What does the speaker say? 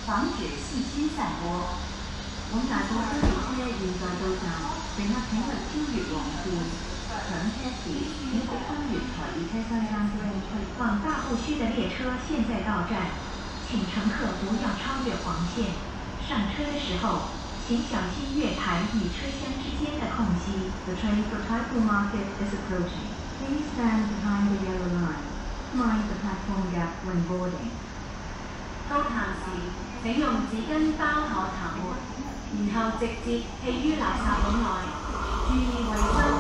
防止细菌散播。 咁大部分列車現在到站，乘客請勿超越黃線。上車時請即分月台與車廂間距。 往大户区的列車现在到站，请乘客不要超越黄线。上车的时候，请小心月台与车厢之间的空隙。 The train for Taipei Market is approaching. Please stand behind the yellow line. Mind the platform gap when boarding. 到站時請用紙巾包好痰沫，然後直接棄於垃圾桶內，注意衛生。